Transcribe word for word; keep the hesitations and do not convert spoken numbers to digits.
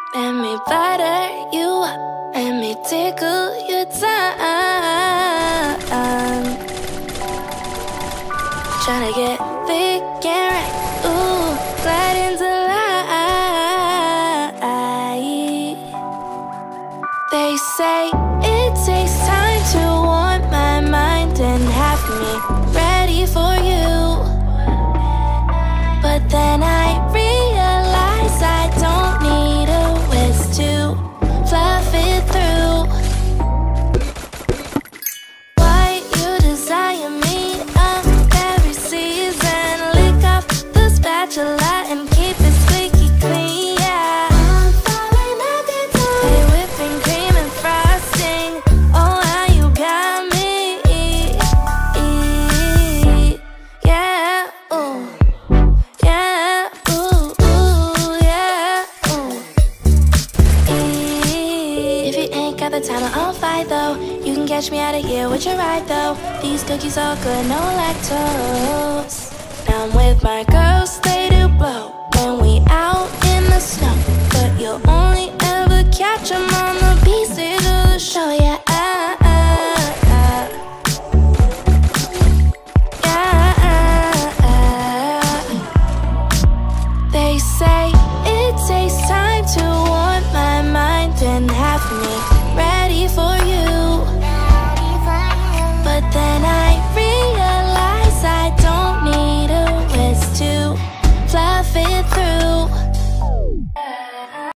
Let me butter you up, let me tickle your tongue. Tryna get thick and right, ooh, glide into light. They say it takes time to warm my mind and have me ready for you. But then I realize I don't need a whisk to fluff it through. Why you desire me of every season? Lick up the spatula and keep it squeaky clean, yeah. I'm falling every time. Hey, whipping cream and frosting, oh how you got me, yeah, ooh. Yeah, ooh, ooh, yeah, ooh. If you ain't got the time, I'll fight though. You can catch me out of here with your ride though. These cookies all good, no lactose. Now I'm with my girls, they do blow when we out in the snow. But you'll only ever catch them on the B-stage of the show, yeah. They say it takes time to warm my mind and have me